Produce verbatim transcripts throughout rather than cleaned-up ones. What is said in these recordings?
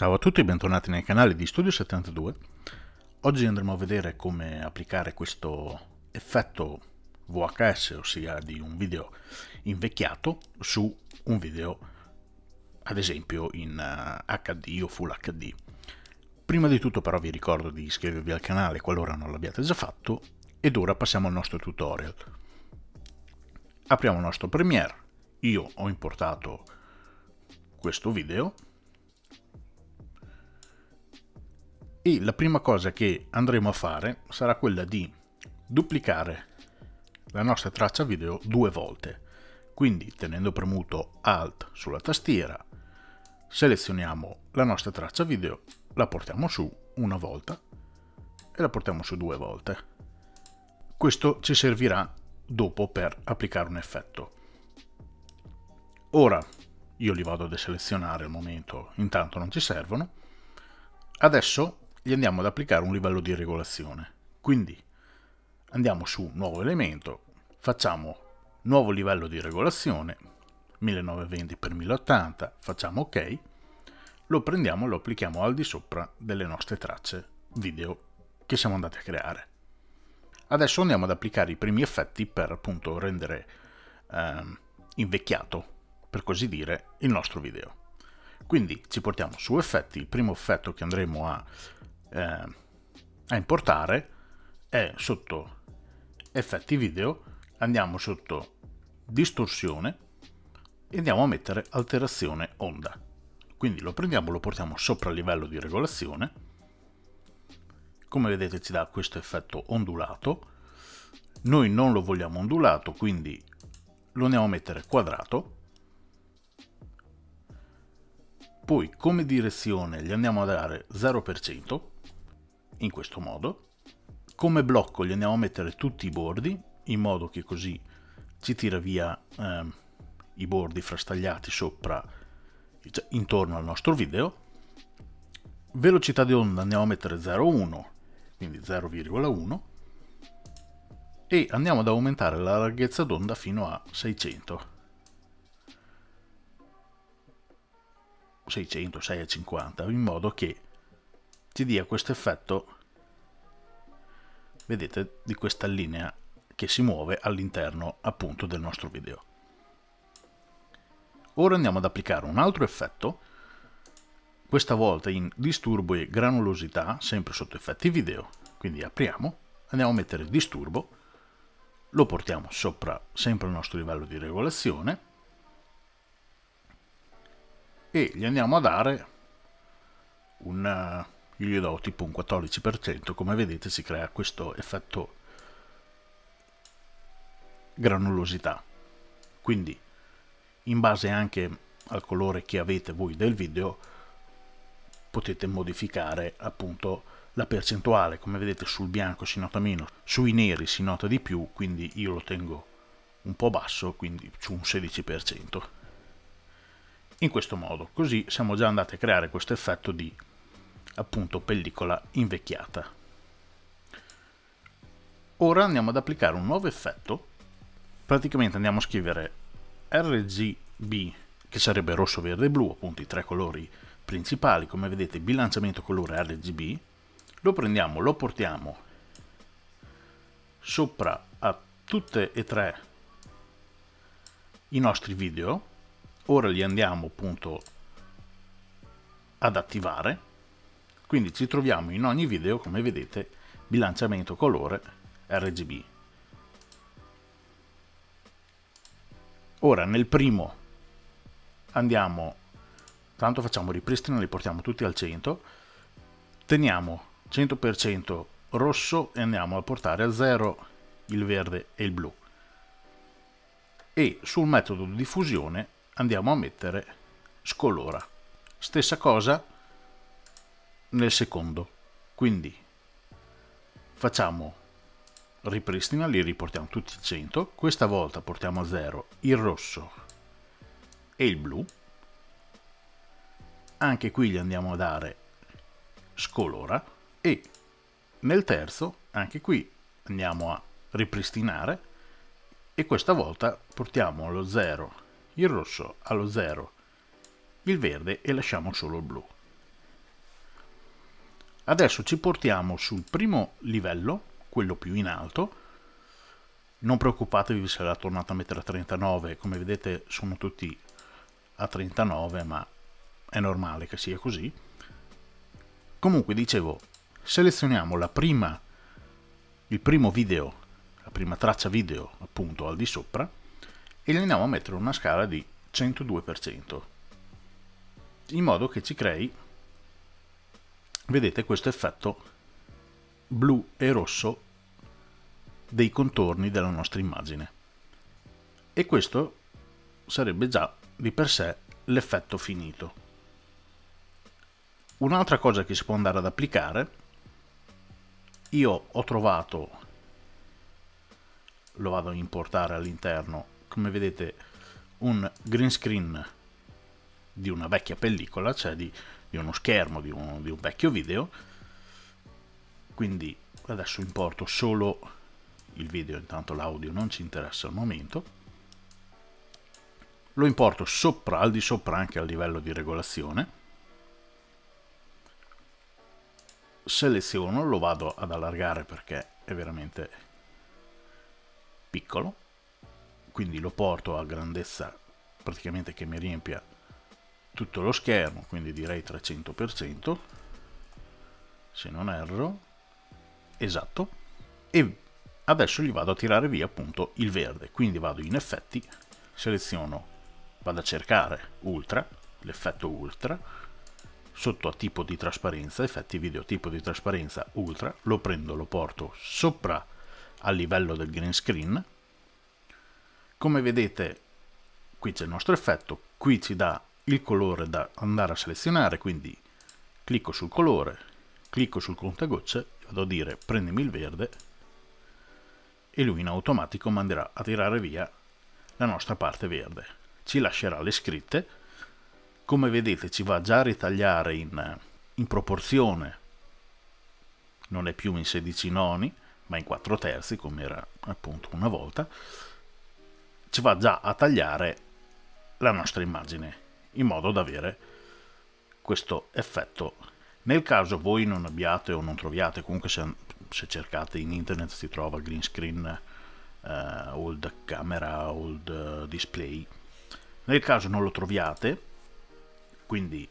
Ciao a tutti e bentornati nel canale di Studio settantadue. Oggi andremo a vedere come applicare questo effetto V H S, ossia di un video invecchiato, su un video ad esempio in H D o Full H D. Prima di tutto però vi ricordo di iscrivervi al canale qualora non l'abbiate già fatto, ed ora passiamo al nostro tutorial. Apriamo il nostro Premiere. Io ho importato questo video e la prima cosa che andremo a fare sarà quella di duplicare la nostra traccia video due volte. Quindi, tenendo premuto Alt sulla tastiera, selezioniamo la nostra traccia video, la portiamo su una volta e la portiamo su due volte. Questo ci servirà dopo per applicare un effetto. Ora io li vado a deselezionare al momento, intanto non ci servono. Adesso gli andiamo ad applicare un livello di regolazione. Quindi andiamo su nuovo elemento, facciamo nuovo livello di regolazione, millenovecento venti per mille ottanta, facciamo ok, lo prendiamo e lo applichiamo al di sopra delle nostre tracce video che siamo andati a creare. Adesso andiamo ad applicare i primi effetti per appunto rendere ehm, invecchiato, per così dire, il nostro video. Quindi ci portiamo su effetti. Il primo effetto che andremo a, eh, a importare è sotto effetti video, andiamo sotto distorsione e andiamo a mettere alterazione onda. Quindi lo prendiamo, lo portiamo sopra il livello di regolazione. Come vedete ci dà questo effetto ondulato. Noi non lo vogliamo ondulato, quindi lo andiamo a mettere quadrato. Poi come direzione gli andiamo a dare zero per cento, in questo modo. Come blocco gli andiamo a mettere tutti i bordi, in modo che così ci tira via eh, i bordi frastagliati sopra, cioè, intorno al nostro video. Velocità di onda andiamo a mettere zero virgola uno, quindi zero virgola uno, e andiamo ad aumentare la larghezza d'onda fino a seicento. seicento, seicentocinquanta, in modo che ci dia questo effetto, vedete, di questa linea che si muove all'interno appunto del nostro video. Ora andiamo ad applicare un altro effetto, questa volta in disturbo e granulosità, sempre sotto effetti video. Quindi apriamo, andiamo a mettere disturbo, lo portiamo sopra sempre il nostro livello di regolazione e gli andiamo a dare un, io gli do tipo un quattordici per cento. Come vedete si crea questo effetto granulosità. Quindi in base anche al colore che avete voi del video potete modificare appunto la percentuale. Come vedete sul bianco si nota meno, sui neri si nota di più, quindi io lo tengo un po' basso, quindi su un sedici per cento. In questo modo, così siamo già andati a creare questo effetto di appunto pellicola invecchiata. Ora andiamo ad applicare un nuovo effetto. Praticamente andiamo a scrivere R G B, che sarebbe rosso, verde e blu, appunto i tre colori principali. Come vedete, bilanciamento colore R G B. Lo prendiamo, lo portiamo sopra a tutte e tre i nostri video. Ora li andiamo appunto ad attivare, quindi ci troviamo in ogni video, come vedete, bilanciamento colore R G B. Ora nel primo andiamo, tanto facciamo ripristino, li portiamo tutti al cento, teniamo cento per cento rosso e andiamo a portare a zero il verde e il blu. E sul metodo di diffusione andiamo a mettere scolora. Stessa cosa nel secondo, quindi facciamo ripristina, li riportiamo tutti a cento, questa volta portiamo a zero il rosso e il blu, anche qui gli andiamo a dare scolora, e nel terzo anche qui andiamo a ripristinare e questa volta portiamo allo zero il rosso, allo zero il verde e lasciamo solo il blu. Adesso ci portiamo sul primo livello, quello più in alto. Non preoccupatevi se la tornata a mettere a trentanove, come vedete sono tutti a trentanove, ma è normale che sia così. Comunque dicevo, selezioniamo la prima, il primo video, la prima traccia video appunto al di sopra e gli andiamo a mettere una scala di centodue per cento, in modo che ci crei, vedete, questo effetto blu e rosso dei contorni della nostra immagine. E questo sarebbe già di per sé l'effetto finito. Un'altra cosa che si può andare ad applicare, io ho trovato, lo vado a importare all'interno, come vedete, un green screen di una vecchia pellicola, cioè di, di uno schermo di un, di un vecchio video. Quindi adesso importo solo il video, intanto l'audio non ci interessa al momento. Lo importo sopra, al di sopra anche a livello di regolazione. Seleziono, lo vado ad allargare perché è veramente piccolo, quindi lo porto a grandezza praticamente che mi riempia tutto lo schermo, quindi direi trecento per cento, se non erro, esatto. E adesso gli vado a tirare via appunto il verde, quindi vado in effetti, seleziono, vado a cercare ultra, l'effetto ultra, sotto a tipo di trasparenza, effetti video tipo di trasparenza ultra, lo prendo, lo porto sopra al livello del green screen. Come vedete qui c'è il nostro effetto, qui ci dà il colore da andare a selezionare, quindi clicco sul colore, clicco sul contagocce, vado a dire prendimi il verde e lui in automatico manderà a tirare via la nostra parte verde. Ci lascerà le scritte, come vedete ci va già a ritagliare in, in proporzione, non è più in sedici noni ma in quattro terzi come era appunto una volta, ci va già a tagliare la nostra immagine in modo da avere questo effetto. Nel caso voi non abbiate o non troviate, comunque se, se cercate in internet si trova green screen, uh, old camera, old uh, display. Nel caso non lo troviate, quindi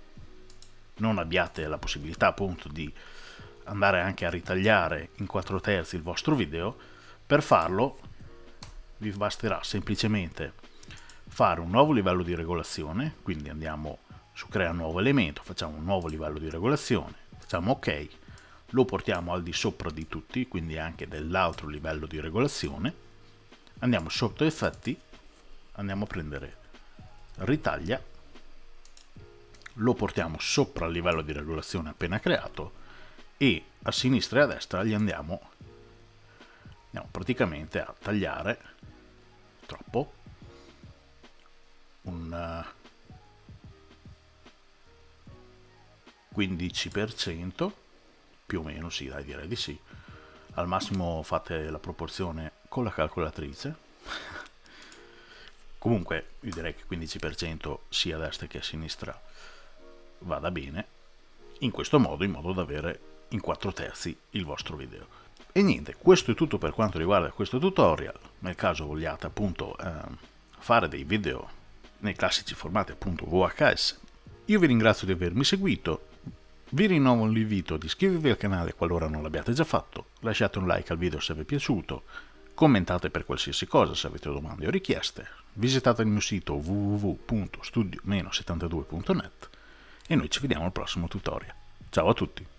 non abbiate la possibilità appunto di andare anche a ritagliare in quattro terzi il vostro video, per farlo vi basterà semplicemente fare un nuovo livello di regolazione, quindi andiamo su crea nuovo elemento, facciamo un nuovo livello di regolazione, facciamo ok, lo portiamo al di sopra di tutti, quindi anche dell'altro livello di regolazione, andiamo sotto effetti, andiamo a prendere ritaglia, lo portiamo sopra il livello di regolazione appena creato e a sinistra e a destra gli andiamo, andiamo praticamente a tagliare troppo un quindici per cento più o meno, sì dai, direi di sì. Al massimo fate la proporzione con la calcolatrice. Comunque io direi che quindici per cento sia a destra che a sinistra vada bene, in questo modo, in modo da avere in quattro terzi il vostro video. E niente, questo è tutto per quanto riguarda questo tutorial. Nel caso vogliate appunto eh, fare dei video nei classici formati appunto V H S, io vi ringrazio di avermi seguito, vi rinnovo l'invito di iscrivervi al canale qualora non l'abbiate già fatto, lasciate un like al video se vi è piaciuto, commentate per qualsiasi cosa se avete domande o richieste, visitate il mio sito w w w punto studio settantadue punto net e noi ci vediamo al prossimo tutorial. Ciao a tutti!